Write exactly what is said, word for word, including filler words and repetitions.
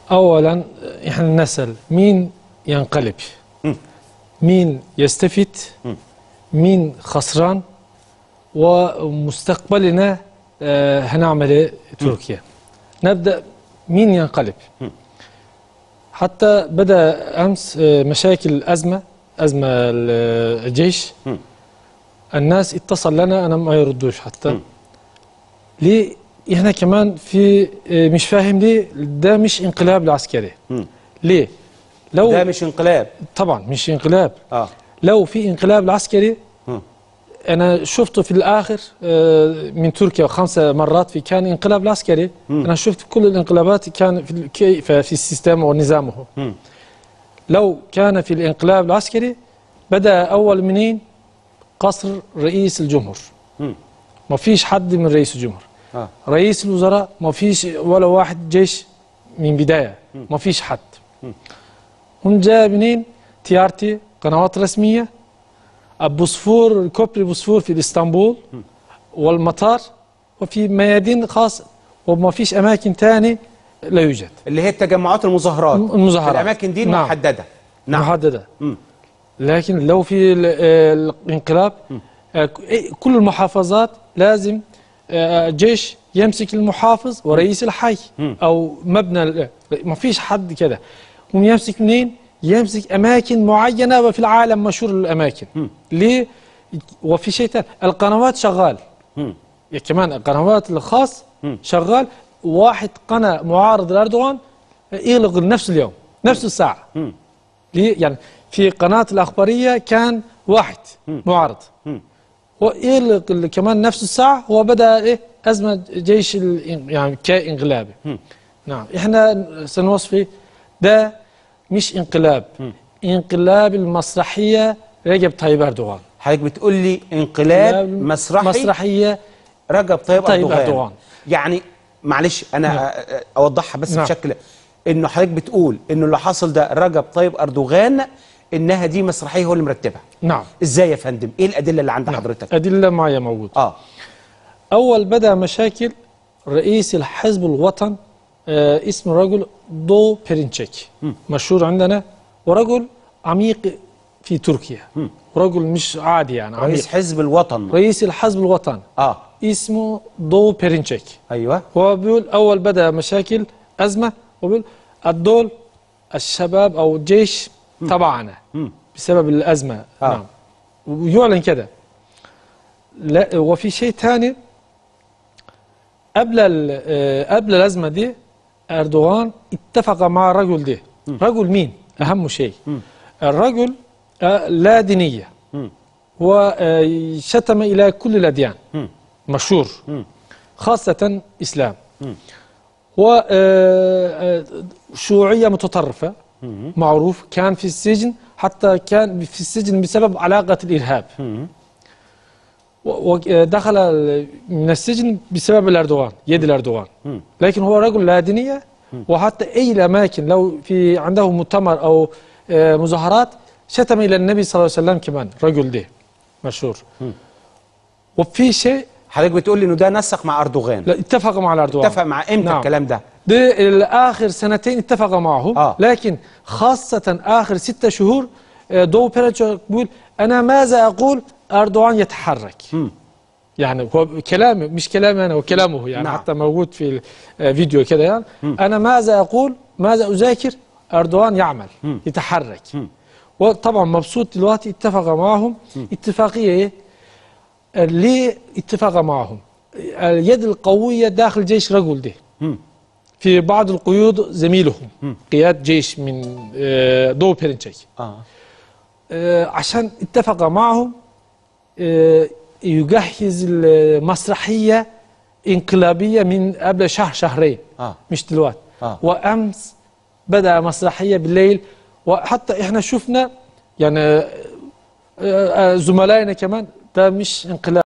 اولا احنا نسأل مين ينقلب؟ م. مين يستفيد؟ م. مين خسران؟ ومستقبلنا آه هنعمل ايه تركيا؟ م. نبدأ مين ينقلب؟ م. حتى بدأ أمس آه مشاكل أزمة أزمة الجيش. م. الناس اتصل لنا أنا ما يردوش حتى. م. ليه احنا كمان في آه مش فاهم ليه ده مش انقلاب العسكري. م. ليه؟ لو ده مش انقلاب طبعا مش انقلاب. اه لو في انقلاب العسكري م. انا شفته في الاخر من تركيا خمسة مرات في كان انقلاب العسكري. م. انا شفت كل الانقلابات كان في في السيستم ونظامه. م. لو كان في الانقلاب العسكري بدا اول منين؟ قصر رئيس الجمهور. م. ما فيش حد من رئيس الجمهور. آه. رئيس الوزراء ما فيش ولا واحد جيش من بدايه. م. ما فيش حد. م. هم جاء منين؟ تي ار تي قنوات رسميه، بوسفور كوبري بوسفور في اسطنبول والمطار، وفي ميادين خاصة، وما فيش أماكن ثانية لا يوجد. اللي هي التجمعات المظاهرات المظاهرات الأماكن دي نعم. محددة. نعم محددة. م. لكن لو في الانقلاب كل المحافظات لازم جيش يمسك المحافظ ورئيس الحي م. أو مبنى، ما فيش حد كده. هم يمسك منين؟ يمسك أماكن معينة وفي العالم مشهور الأماكن. م. ليه؟ وفي شيء ثاني القنوات شغال. م. كمان القنوات الخاص م. شغال. واحد قناة معارض لأردوغان يغلق نفس اليوم نفس الساعة. م. ليه؟ يعني في قناة الأخبارية كان واحد م. معارض م. ويغلق كمان نفس الساعة وبدأ إيه أزمة جيش يعني كانقلابي. نعم احنا سنوصف ده مش انقلاب. م. انقلاب المسرحية رجب طيب أردوغان. حضرتك بتقول لي انقلاب مسرحي مسرحية رجب طيب, طيب أردوغان. أردوغان. يعني معلش أنا نعم. أوضحها بس نعم. بشكل إنه حضرتك بتقول إنه اللي حصل ده رجب طيب أردوغان إنها دي مسرحية هو اللي مرتبها. نعم. إزاي يا فندم؟ إيه الأدلة اللي عند نعم. حضرتك؟ أدلة معايا موجود. آه. أول بدأ مشاكل رئيس الحزب الوطن آه اسم رجل دو بيرينشيك مشهور عندنا، ورجل عميق في تركيا. م. رجل مش عادي يعني عميق. رئيس حزب الوطن رئيس الحزب الوطن اه اسمه دو بيرينشيك. ايوه. هو بيقول اول بدا مشاكل ازمه وبيقول الدول الشباب او الجيش م. تبعنا م. بسبب الازمه. آه. نعم ويعلن كده. لا وفي شيء ثاني قبل قبل الازمه دي أردوغان اتفق مع الرجل ده. م. رجل مين؟ أهم شيء م. الرجل لا دينية م. وشتم إلى كل الأديان م. مشهور م. خاصة إسلام وشيوعية متطرفة م. معروف. كان في السجن حتى كان في السجن بسبب علاقة الإرهاب م. ودخل من السجن بسبب الأردوغان يد الأردوغان. م. لكن هو رجل لا دينية م. وحتى أي الأماكن لو في عنده مؤتمر أو مظاهرات شتم إلى النبي صلى الله عليه وسلم كمان. رجل ده مشهور. م. وفي شيء حضرتك بتقول لي إنه ده نسق مع أردوغان. لا اتفق مع الأردوغان. اتفق مع إمتى نعم. الكلام ده؟ ده آخر سنتين اتفق معه. آه. لكن خاصة آخر ستة شهور دو بيرينشيك بيقول أنا ماذا أقول أردوغان يتحرك. م. يعني هو كلامي مش كلامي أنا وكلامه يعني نعم. حتى موجود في الفيديو كده يعني م. أنا ماذا أقول ماذا أذاكر أردوغان يعمل م. يتحرك. م. وطبعا مبسوط دلوقتي اتفق معهم. م. اتفاقية ايه؟ ليه اتفق معهم؟ اليد القوية داخل جيش رجل ده. م. في بعض القيود زميلهم م. قيادة جيش من دو بيرينشيك. آه. آه عشان اتفق معهم آه يجهز المسرحية انقلابية من قبل شهر شهرين. آه. مش دلوقتي. آه. وأمس بدأ مسرحية بالليل، وحتى احنا شفنا يعني زملائنا كمان ده مش انقلاب.